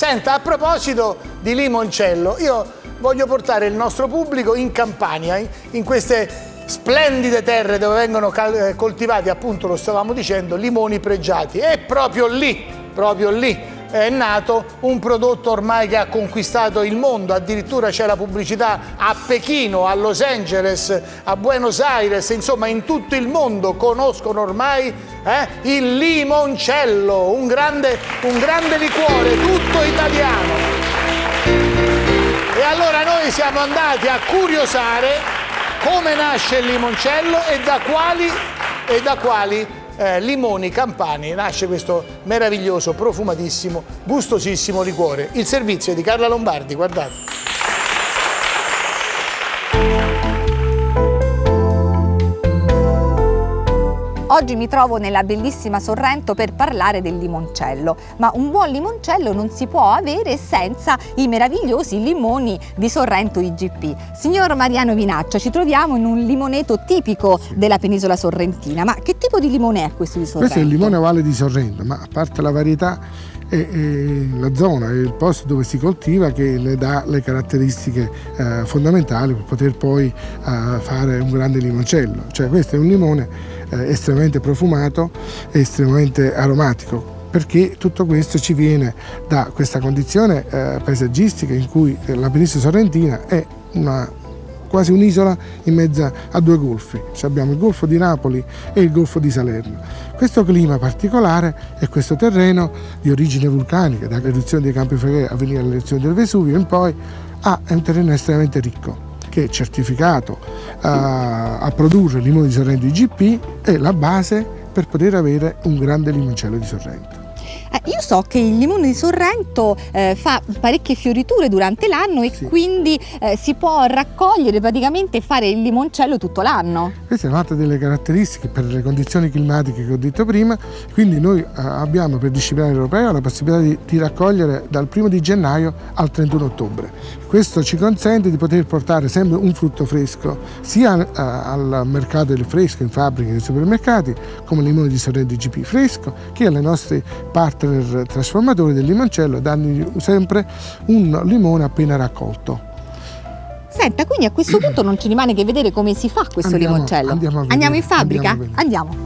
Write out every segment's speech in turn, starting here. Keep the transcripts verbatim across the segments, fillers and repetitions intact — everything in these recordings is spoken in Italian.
Senta, a proposito di limoncello, io voglio portare il nostro pubblico in Campania, in queste splendide terre dove vengono coltivati, appunto lo stavamo dicendo, limoni pregiati. E proprio lì, proprio lì è nato un prodotto ormai che ha conquistato il mondo. Addirittura c'è la pubblicità a Pechino, a Los Angeles, a Buenos Aires, insomma in tutto il mondo conoscono ormai eh, il limoncello, un grande, un grande liquore tutto italiano. E allora noi siamo andati a curiosare come nasce il limoncello e da quali, e da quali Eh, limoni campani nasce questo meraviglioso, profumatissimo, gustosissimo liquore. Il servizio è di Carla Lombardi, guardate. Oggi mi trovo nella bellissima Sorrento per parlare del limoncello, ma un buon limoncello non si può avere senza i meravigliosi limoni di Sorrento I G P. Signor Mariano Vinaccia, ci troviamo in un limoneto tipico sì. della penisola sorrentina, ma che tipo di limone è questo di Sorrento? Questo è il limone Valle di Sorrento, ma a parte la varietà è, è la zona, è il posto dove si coltiva che le dà le caratteristiche eh, fondamentali per poter poi eh, fare un grande limoncello. Cioè questo è un limone eh, estremamente profumato e estremamente aromatico, perché tutto questo ci viene da questa condizione eh, paesaggistica in cui la penisola sorrentina è una quasi un'isola in mezzo a due golfi. Cioè abbiamo il golfo di Napoli e il golfo di Salerno. Questo clima particolare e questo terreno di origine vulcanica, dall'eruzione dei Campi Flegrei a venire all'eruzione del Vesuvio in poi, ha, è un terreno estremamente ricco, che è certificato uh, a produrre limone di Sorrento I G P, è la base per poter avere un grande limoncello di Sorrento. Eh, io so che il limone di Sorrento eh, fa parecchie fioriture durante l'anno e sì. quindi eh, si può raccogliere praticamente e fare il limoncello tutto l'anno. Questa è un'altra delle caratteristiche per le condizioni climatiche che ho detto prima, quindi noi eh, abbiamo per disciplina europea la possibilità di, di raccogliere dal primo di gennaio al trentuno ottobre. Questo ci consente di poter portare sempre un frutto fresco sia eh, al mercato del fresco in fabbriche e nei supermercati, come il limone di Sorrento I G P fresco, che alle nostre partner trasformatori del limoncello danno sempre un limone appena raccolto. Senta, quindi a questo punto non ci rimane che vedere come si fa questo andiamo, limoncello. Andiamo, a vedere, andiamo in fabbrica? Andiamo. Andiamo.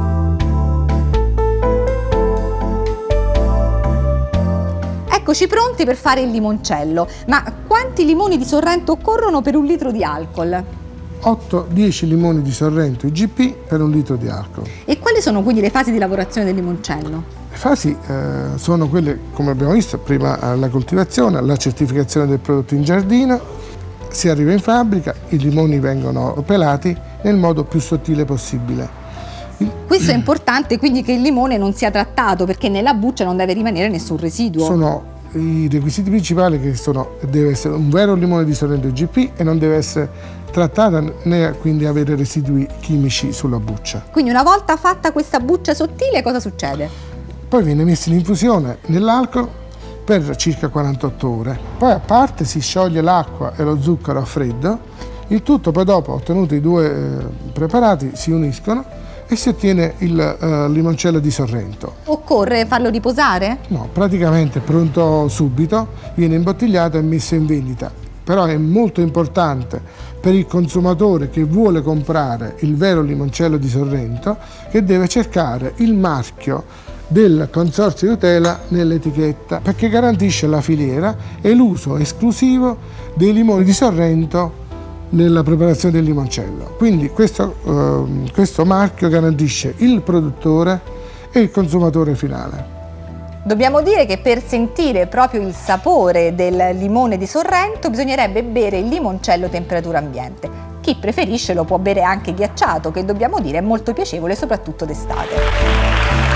Eccoci pronti per fare il limoncello, ma quanti limoni di Sorrento occorrono per un litro di alcol? otto dieci limoni di Sorrento I G P per un litro di alcol. E quali sono quindi le fasi di lavorazione del limoncello? Le fasi eh, sono quelle, come abbiamo visto, prima la coltivazione, la certificazione del prodotto in giardino, si arriva in fabbrica, i limoni vengono pelati nel modo più sottile possibile. Questo è importante, quindi che il limone non sia trattato, perché nella buccia non deve rimanere nessun residuo. Sono i requisiti principali, che sono: deve essere un vero limone di Sorrento I G P e non deve essere trattata né quindi avere residui chimici sulla buccia. Quindi una volta fatta questa buccia sottile cosa succede? Poi viene messo in infusione nell'alcol per circa quarantotto ore, poi a parte si scioglie l'acqua e lo zucchero a freddo, il tutto poi dopo ottenuto i due eh, preparati si uniscono e si ottiene il uh, limoncello di Sorrento. Occorre farlo riposare? No, praticamente pronto subito, viene imbottigliato e messo in vendita. Però è molto importante per il consumatore che vuole comprare il vero limoncello di Sorrento, che deve cercare il marchio del consorzio di tutela nell'etichetta, perché garantisce la filiera e l'uso esclusivo dei limoni di Sorrento nella preparazione del limoncello. Quindi questo, eh, questo marchio garantisce il produttore e il consumatore finale. Dobbiamo dire che per sentire proprio il sapore del limone di Sorrento bisognerebbe bere il limoncello a temperatura ambiente. Chi preferisce lo può bere anche ghiacciato, che dobbiamo dire è molto piacevole soprattutto d'estate.